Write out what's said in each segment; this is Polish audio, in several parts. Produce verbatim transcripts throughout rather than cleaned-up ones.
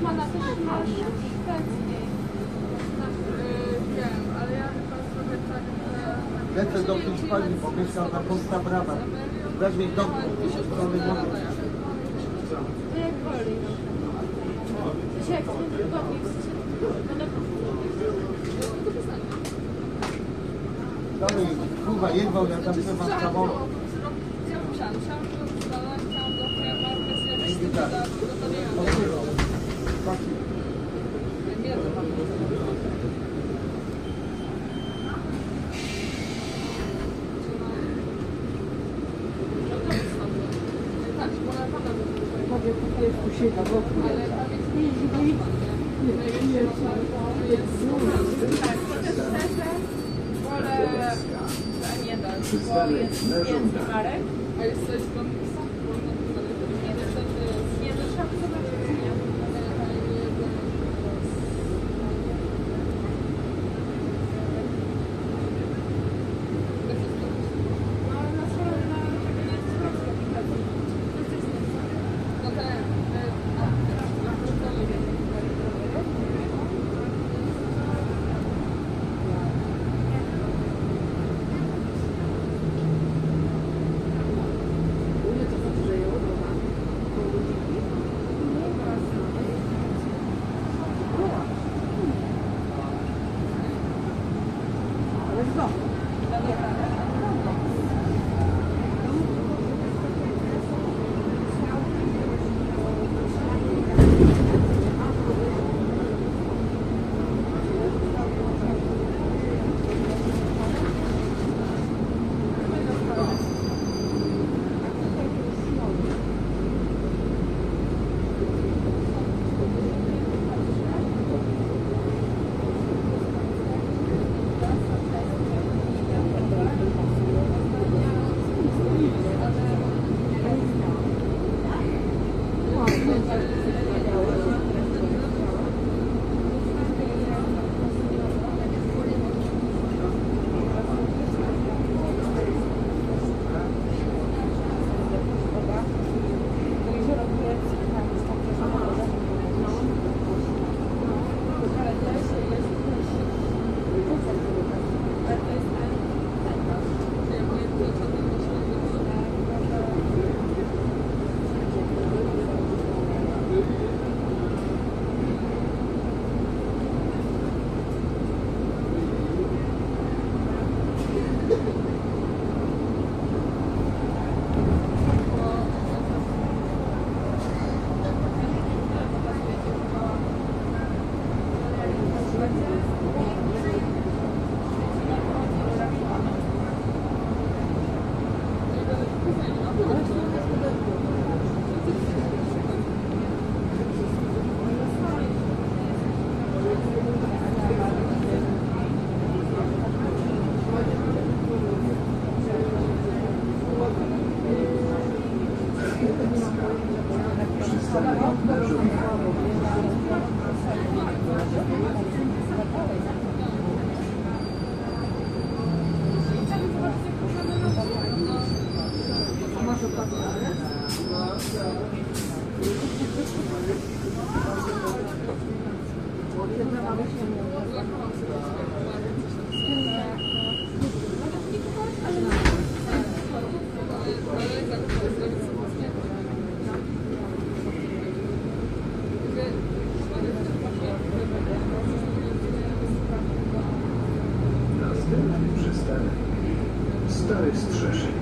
Rossmana też masz wcześniej. Wiem, ale ja chyba sobie tak... Lecę do Hiszpanii, bo mieszkam na Costa Brava. Weźmie do strony wody. Jak woli. Dzisiaj jak sobie wygodnie Dalej, kurwa, jedwał, ja tam nie mam samolot. Ja musiałam, musiałam go sprzedać, chciałam go markę zjeść, Tak. nie wiem, mam a jest coś z komiksa? Nie, to jest nie, to trzeba zobaczyć, nie? Stary Strzeszek.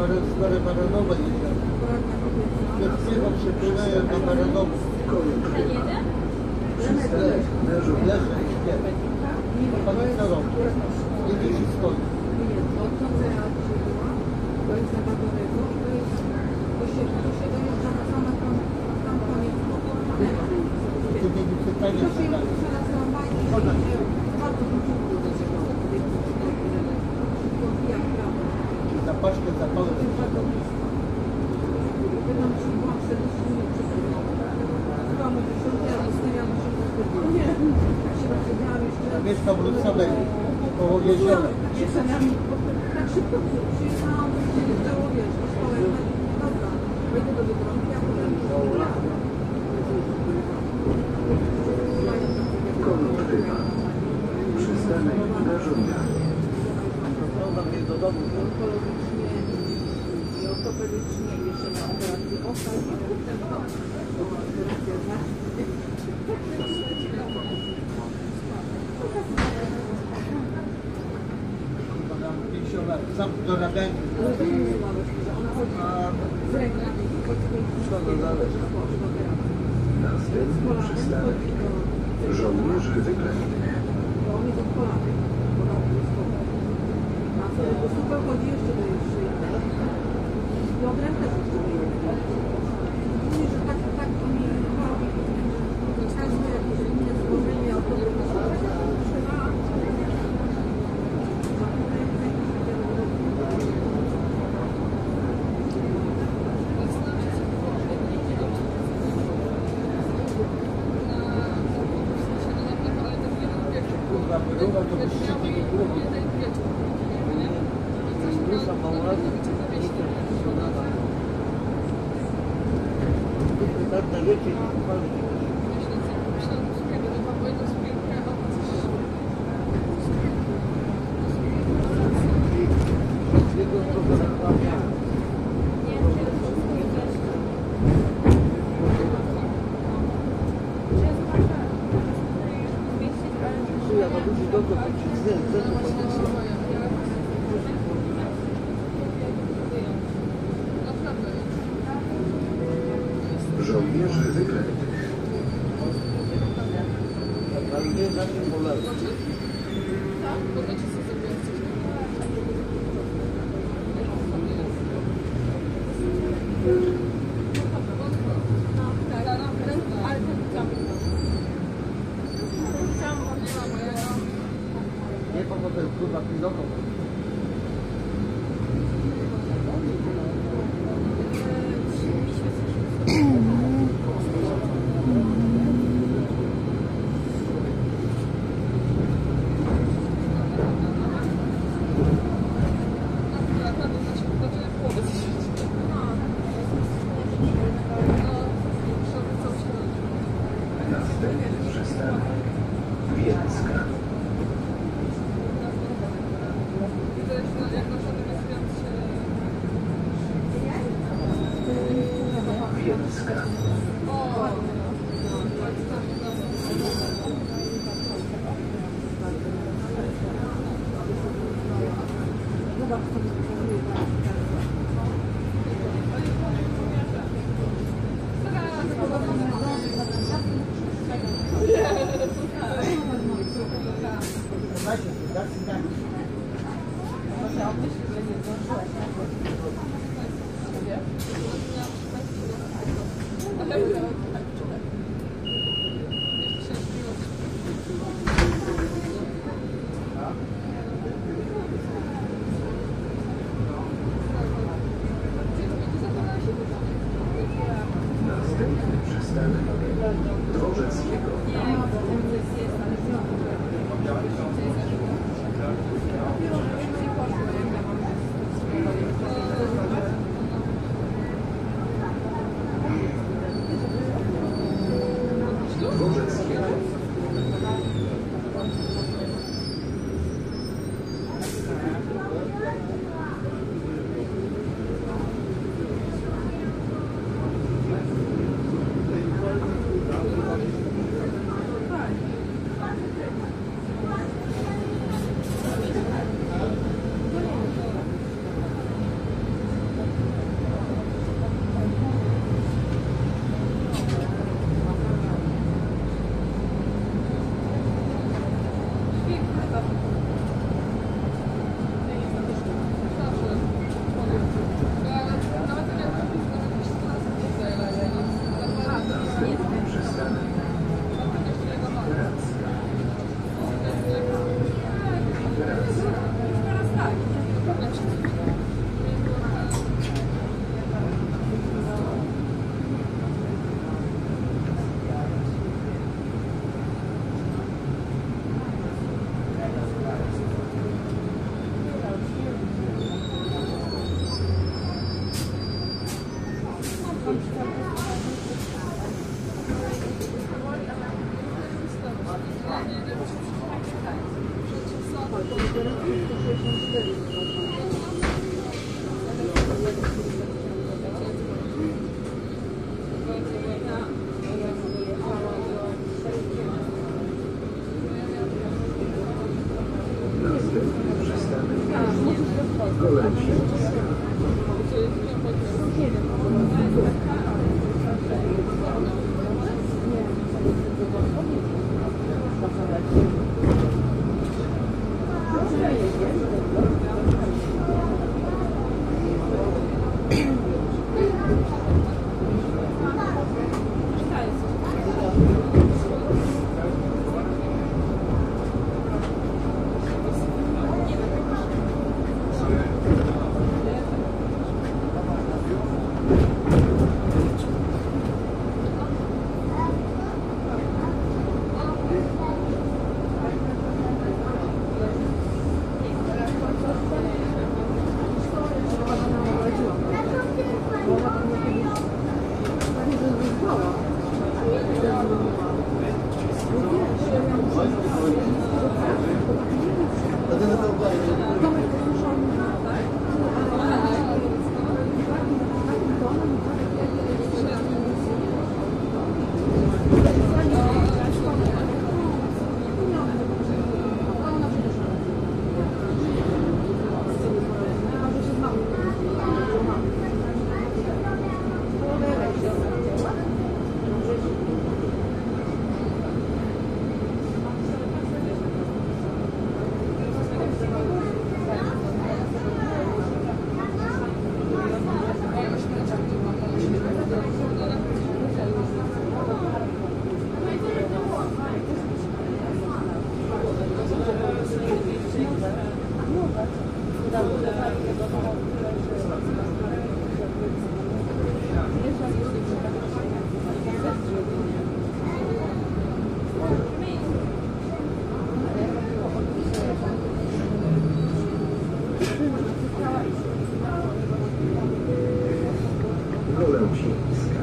Stare Baranowe jedzie. Pierwszego przypływają do Baranowów. Leży, nie. Pan co robi? Jedzie się stoi. To jest zabaworego, to jest, to się, to się dojeżdża na sam tam, tam koniec. Ty mieli pytanie To się już zadać. teraz tramwajnie idzie bardzo dużo do tego, jak prawo. Za paczkę zapałem. Wydam się była czterdzieści minut przed tym. Chyba mówię, że ja ustawiam się do tego. Nie, jak się rozmawiałam jeszcze. Mieszkam w Luksemburgu, koło jeziora. Tak szybko przyjechałam, że nie chciało, wiesz, do szkoły. Dobra, wejdę do Biedronki, a potem... Konoprywa. Przystanek Rażomia. Do domu. Onkologicznie i ortopedycznie jeszcze na operację oka i potem operacja Sam do Radenki. z rękami. Co to zależy? Następny przystanek Żołnierzy Wyklętych. Bo on jest od kolany. A wtedy po super chodzi jeszcze do jeszcze jednego. I odrem też jeszcze do jednego. Mówię, że tak, tak to mi robi. Każde jakieś inne złożenie autobusy. Trzeba... Kurwa, wyruwa to by szczyty nie było. Rusza małolatka. Tak na wiecie nie kupali. Jego programowania. Ja to duży doktor, to ci zjem, co to powiedzieć? Żołnierzy Wyklętych. Ale nie na tym polega. Nie pochodzę kurwa pilotą. Następny przystanek Wielska. Wielska. Dajcie się, dajcie się, dajcie się. Thank you. Następny przystanek Golębieńska. Golębieńska.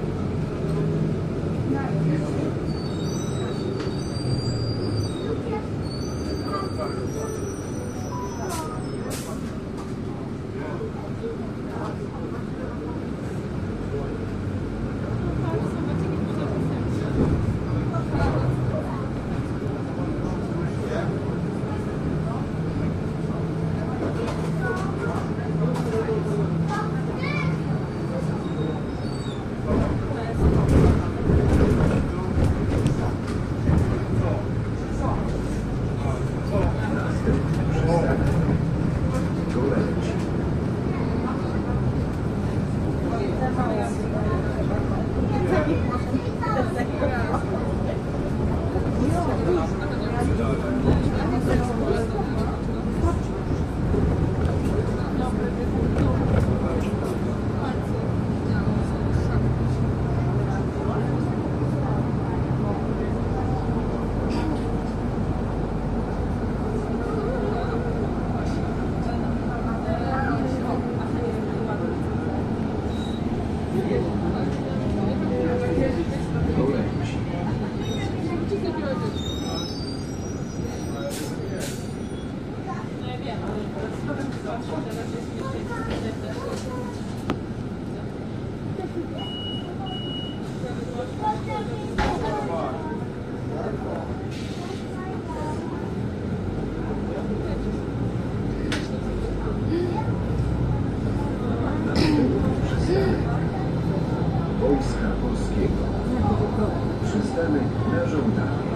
Wojska Polskiego. Przystanek na żądanie.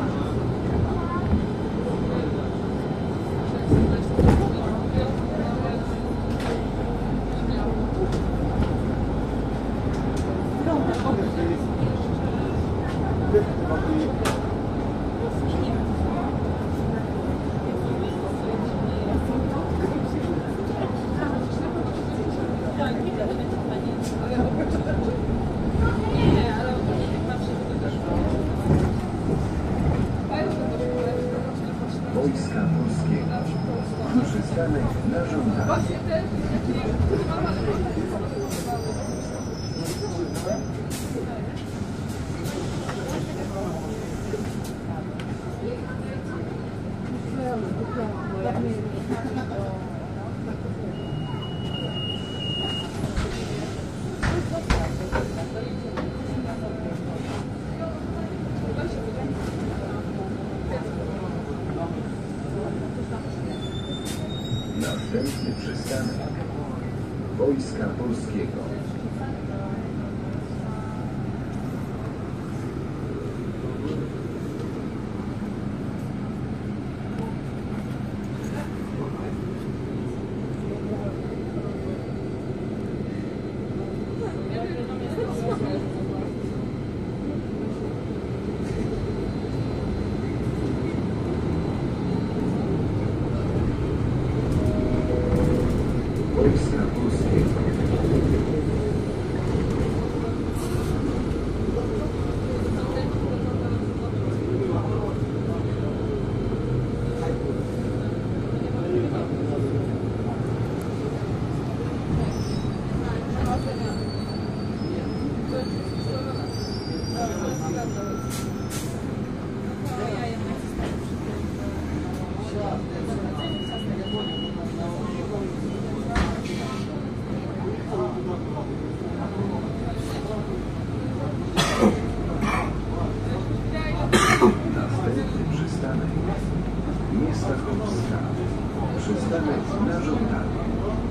Wojska Polskiego. Przystanek na żądanie. Następny przystanek Wojska Polskiego. Wojska Polskiego. Następny przystanek Miastachowska. Przystanek na żądanie.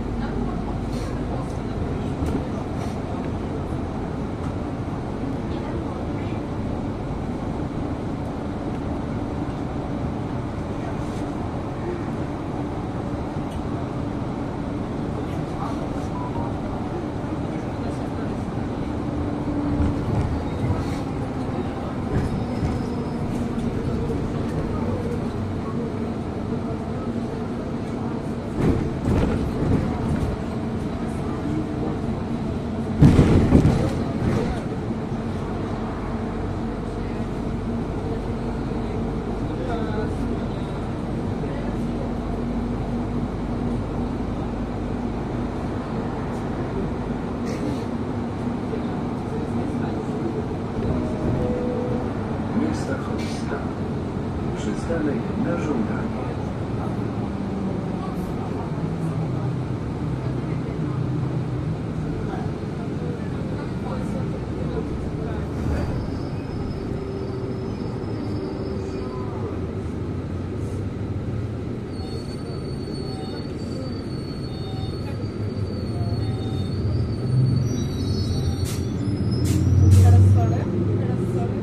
Miastachowska. Przystanek na żądanie. Teraz sorry, teraz sorry.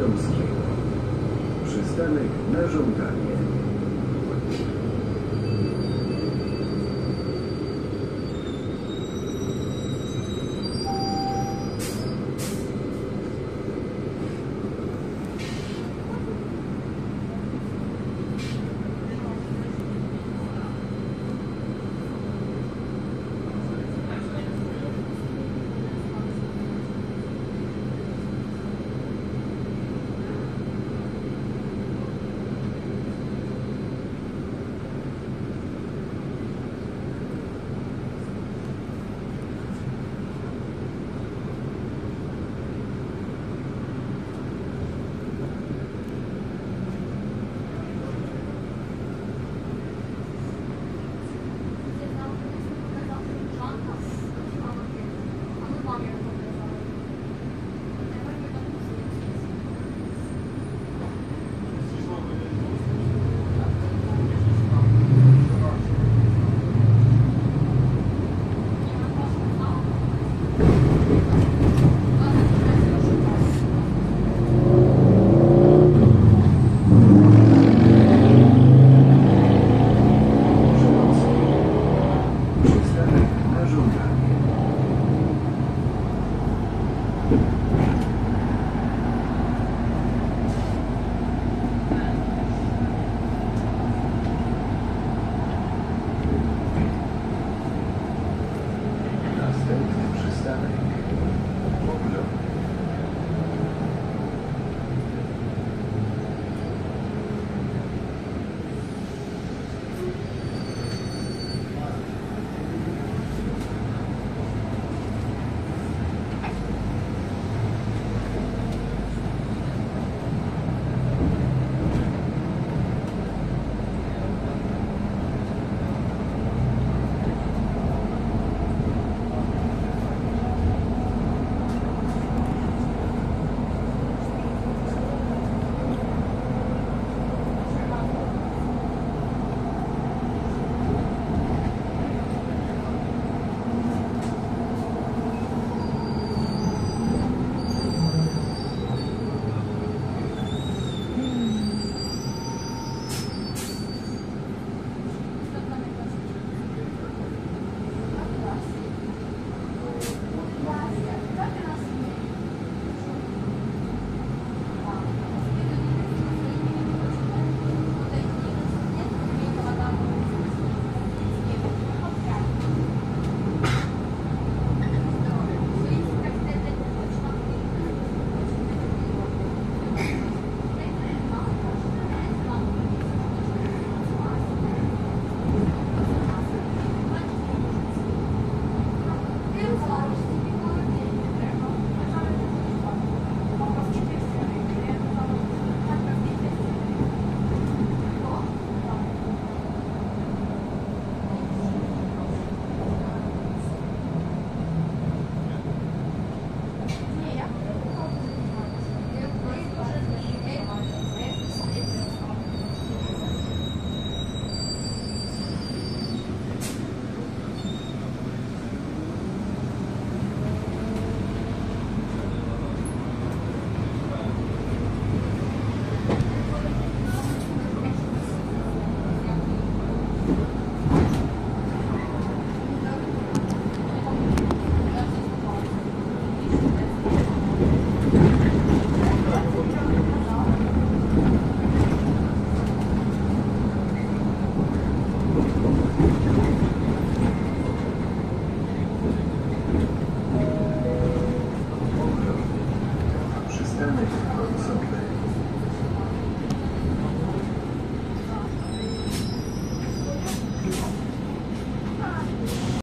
Śląskiego. Przystanek na żądanie.